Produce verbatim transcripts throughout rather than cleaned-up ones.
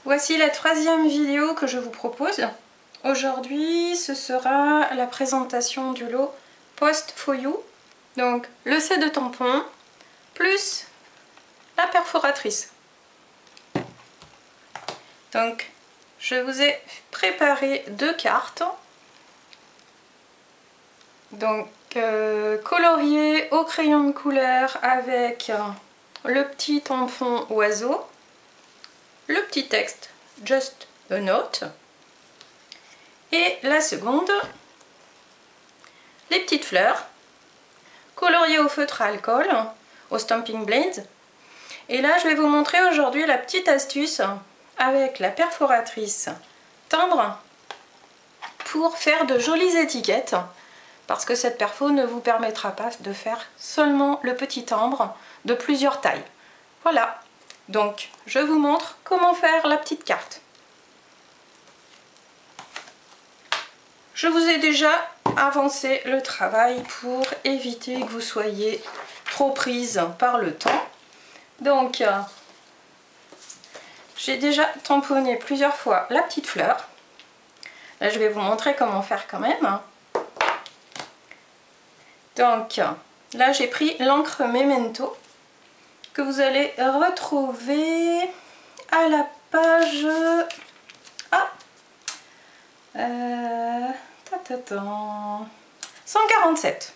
Voici la troisième vidéo que je vous propose. Aujourd'hui, ce sera la présentation du lot Post for You. Donc le set de tampons plus la perforatrice. Donc je vous ai préparé deux cartes. Donc euh, coloriées au crayon de couleur avec le petit tampon oiseau, le petit texte Just a Note, et la seconde, les petites fleurs coloriées au feutre à alcool, au Stampin' Blends. Et là je vais vous montrer aujourd'hui la petite astuce avec la perforatrice timbre pour faire de jolies étiquettes, parce que cette perfo ne vous permettra pas de faire seulement le petit timbre de plusieurs tailles. Voilà, donc je vous montre comment faire la petite carte. Je vous ai déjà avancé le travail pour éviter que vous soyez trop prise par le temps. Donc euh, j'ai déjà tamponné plusieurs fois la petite fleur. Là je vais vous montrer comment faire quand même. Donc là j'ai pris l'encre Memento que vous allez retrouver à la page ah, euh, ta -ta -ta, cent quarante-sept.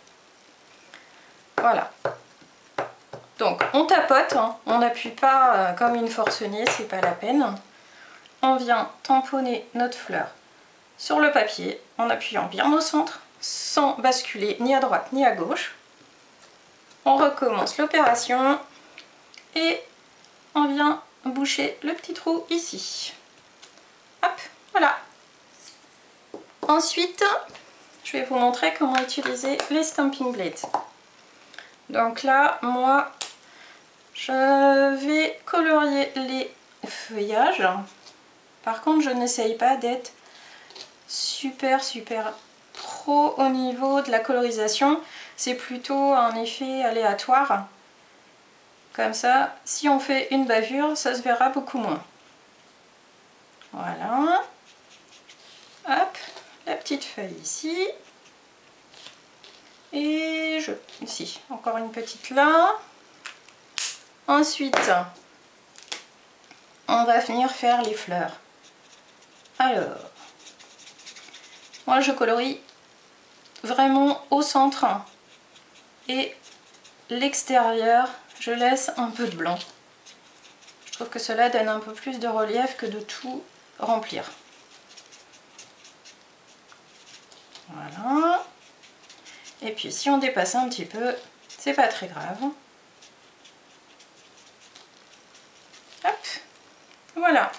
Voilà. Donc on tapote, hein, on n'appuie pas euh, comme une forcenée, c'est pas la peine. On vient tamponner notre fleur sur le papier en appuyant bien au centre, sans basculer ni à droite ni à gauche. On recommence l'opération et on vient boucher le petit trou ici. Hop, voilà. Ensuite, je vais vous montrer comment utiliser les Stampin' Blades. Donc là, moi, je vais colorier les feuillages. Par contre, je n'essaye pas d'être super super pro au niveau de la colorisation. C'est plutôt un effet aléatoire. Comme ça, si on fait une bavure, ça se verra beaucoup moins. Voilà. Hop, la petite feuille ici. Et je, ici, encore une petite là. Ensuite, on va venir faire les fleurs. Alors, moi je colorie vraiment au centre et l'extérieur, je laisse un peu de blanc. Je trouve que cela donne un peu plus de relief que de tout remplir. Voilà. Et puis si on dépasse un petit peu, c'est pas très grave. Hop, voilà.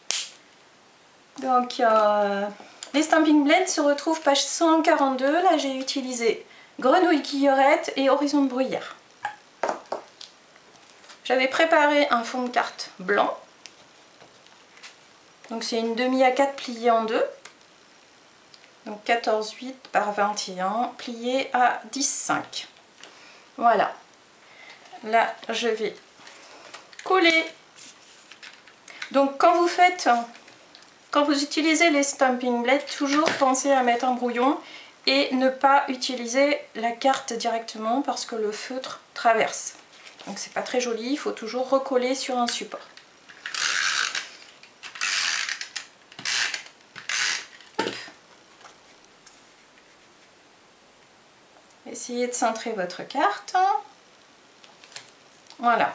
Donc euh, les Stampin' Blends se retrouvent page cent quarante-deux. Là j'ai utilisé Grenouille Guillerette et Horizon de Bruyère. J'avais préparé un fond de carte blanc. Donc c'est une demi A quatre pliée en deux. Donc quatorze huit par vingt et un, plié à dix cinq. Voilà. Là je vais coller. Donc quand vous faites, quand vous utilisez les Stampin' Blends, toujours pensez à mettre un brouillon et ne pas utiliser la carte directement parce que le feutre traverse. Donc c'est pas très joli, il faut toujours recoller sur un support. Essayez de centrer votre carte. Voilà.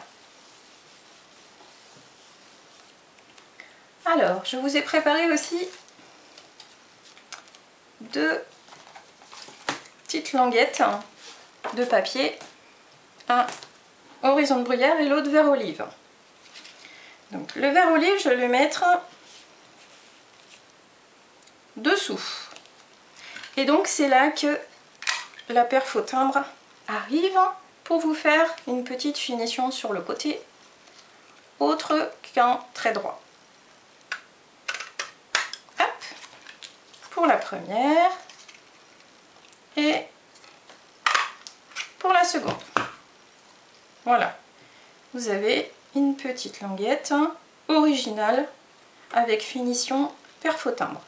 Alors, je vous ai préparé aussi deux petites languettes de papier. Un Horizon de Bruyère et l'autre vert olive. Donc le vert olive, je vais le mettre dessous. Et donc c'est là que la perfo timbre arrive pour vous faire une petite finition sur le côté, autre qu'un trait droit. Hop, pour la première et pour la seconde. Voilà, vous avez une petite languette originale avec finition perfotimbre.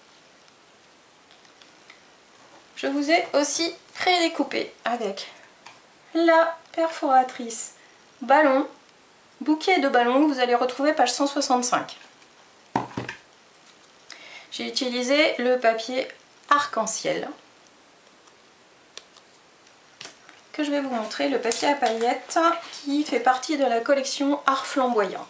Je vous ai aussi pré-découpé avec la perforatrice ballon, bouquet de ballons que vous allez retrouver page cent soixante-cinq. J'ai utilisé le papier arc-en-ciel que je vais vous montrer, le papier à paillettes qui fait partie de la collection Art Flamboyant.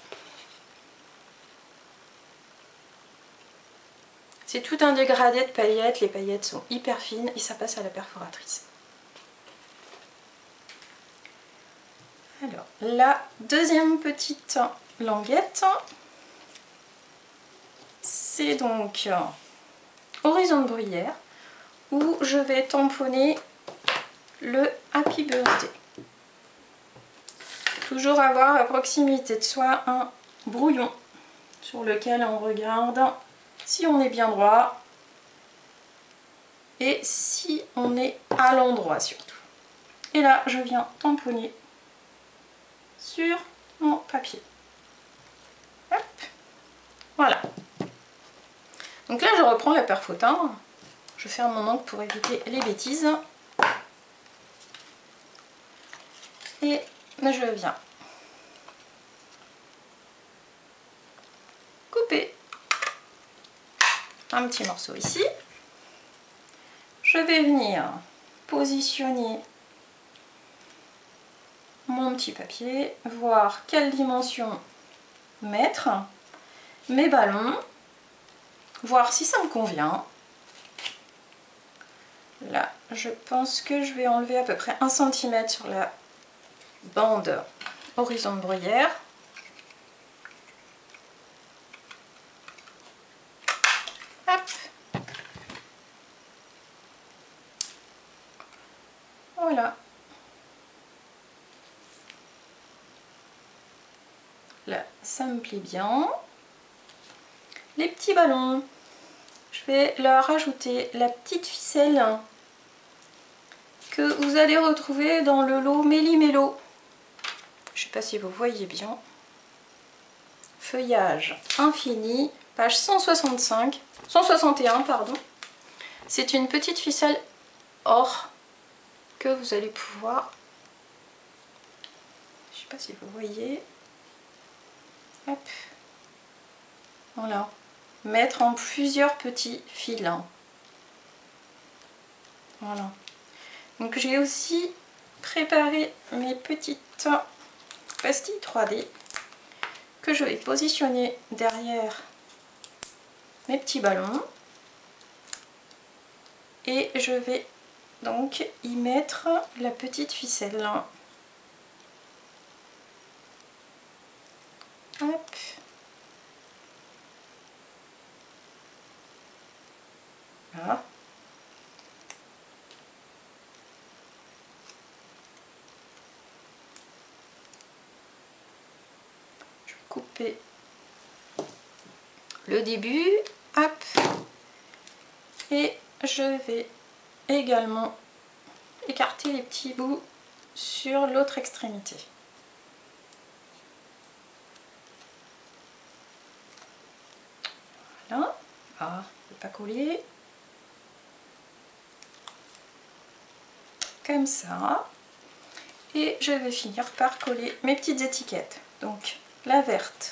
C'est tout un dégradé de paillettes, les paillettes sont hyper fines et ça passe à la perforatrice. Alors, la deuxième petite languette, c'est donc Horizon de Bruyère, où je vais tamponner le Happy Birthday. Toujours avoir à proximité de soi un brouillon sur lequel on regarde si on est bien droit et si on est à l'endroit surtout. Et là, je viens tamponner sur mon papier. Hop. Voilà. Donc là, je reprends la perfotimbre. Je ferme mon ongle pour éviter les bêtises. Et je viens couper un petit morceau ici. Je vais venir positionner mon petit papier, voir quelle dimension mettre, mes ballons, voir si ça me convient. Là, je pense que je vais enlever à peu près un centimètre sur la bande Horizon de Bruyère. Hop. Voilà. Là, ça me plaît bien. Les petits ballons, je vais leur rajouter la petite ficelle que vous allez retrouver dans le lot Méli-Mélo. Je ne sais pas si vous voyez bien. Feuillage infini, page cent soixante-cinq, cent soixante et un, pardon. C'est une petite ficelle or que vous allez pouvoir, je ne sais pas si vous voyez, hop, voilà, mettre en plusieurs petits fils. Voilà. Donc j'ai aussi préparé mes petites pastilles trois D que je vais positionner derrière mes petits ballons et je vais donc y mettre la petite ficelle. Hop. Voilà. Je vais couper le début, hop, et je vais également écarter les petits bouts sur l'autre extrémité. Voilà, ah, il ne pas coller. Comme ça. Et je vais finir par coller mes petites étiquettes. Donc la verte.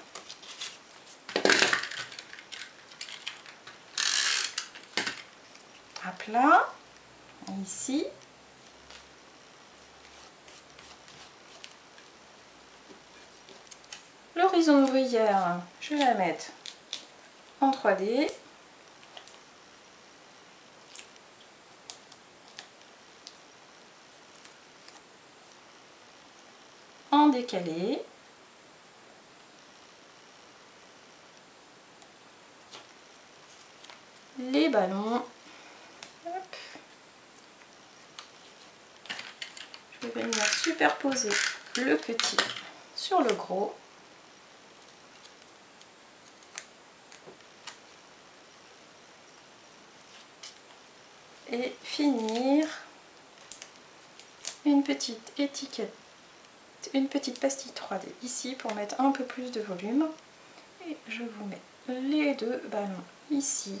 À plat. Ici. L'horizon de Bruyère, je vais la mettre en trois D. En décalé. Les ballons. Hop. Je vais venir superposer le petit sur le gros. Et finir une petite étiquette, une petite pastille trois D ici pour mettre un peu plus de volume. Et je vous mets les deux ballons ici.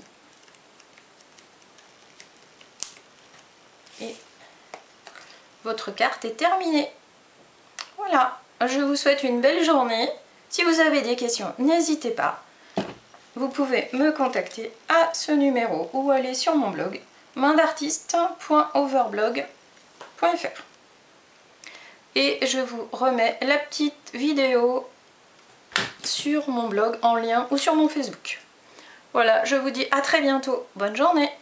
Et votre carte est terminée. Voilà, je vous souhaite une belle journée. Si vous avez des questions, n'hésitez pas. Vous pouvez me contacter à ce numéro ou aller sur mon blog main d'artiste point overblog point fr. Et je vous remets la petite vidéo sur mon blog en lien ou sur mon Facebook. Voilà, je vous dis à très bientôt. Bonne journée!